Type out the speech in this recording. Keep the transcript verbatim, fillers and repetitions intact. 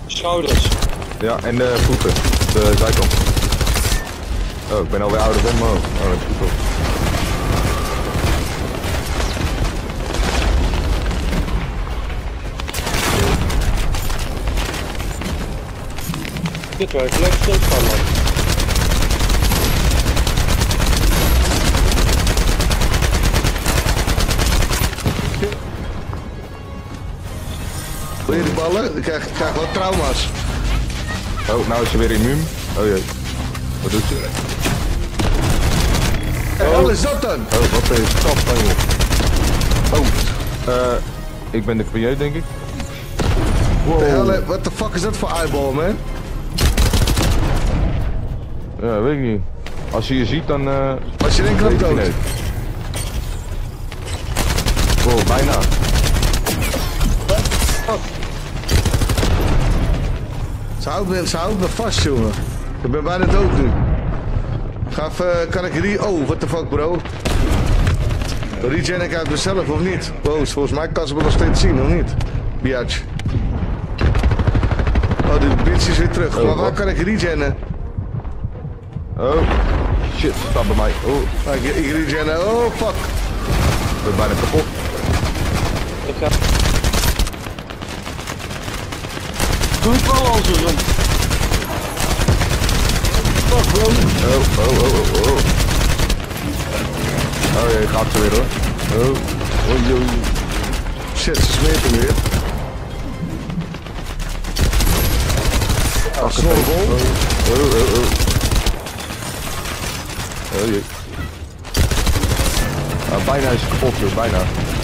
Schouders. Ja, en de voeten. De zijkant. Oh, ik ben alweer ouder dan me. Oh, dat is goed op. Dit werkt lekker stilstaan, man. Wil je die ballen? Ik krijg, ik krijg wat trauma's. Oh, nou is je weer immuun. Oh jee. Wat doet je? Hey, wat is dat dan? Oh, wat is het kap van je? Oh, eh, ik ben de premier, denk ik. What the hell, what the fuck is dat voor eyeball, man? Ja, weet ik niet. Als je je ziet, dan... Uh, Als je denkt dat dood. Oh, bijna. Ze houdt me, ze houdt me vast, jongen. Ik ben bijna dood nu. Ga even, kan ik re... Oh, what the fuck, bro. Regen ik uit mezelf, of niet? Wow, volgens mij kan ze me nog steeds zien, of niet? Biatch. Oh, die bitch is weer terug. Oh, maar waar wat? kan ik regennen? Oh, shit, staat bij mij. Oh, Ah, ik, ik regennen. Oh, fuck. ik ben bijna kapot. Ik ga... Doe het wel al zo rond. Fuck, bro. Oh, oh, oh, oh, oh. Oh jee, gaat ze weer hoor. Oh, oh, oh, Shit, ze smeert hem weer. Ah, snor vol. oh, oh, oh. Oh jee. Ah, bijna is het kapot joh, bijna.